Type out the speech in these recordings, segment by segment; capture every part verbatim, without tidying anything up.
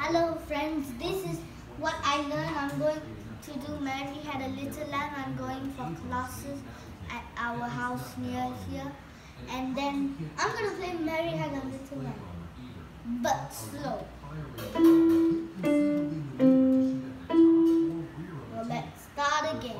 Hello friends, this is what I learned. I'm going to do Mary Had a Little Lamb. I'm going for classes at our house near here. And then I'm going to play Mary Had a Little Lamb, but slow. Well, let's start again.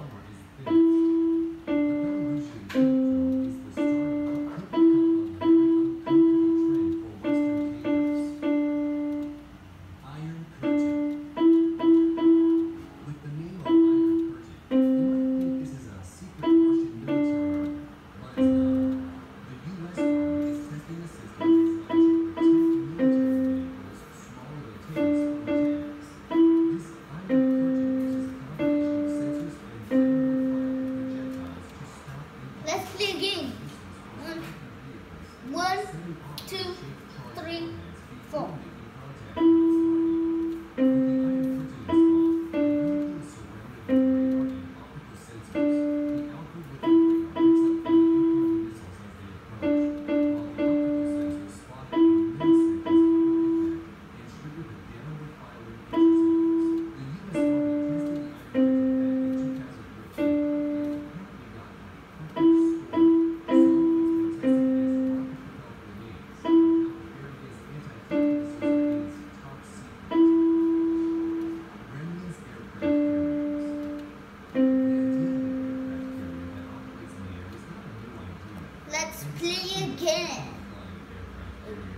Let's play again. One, one, two, three, four. Let's play again.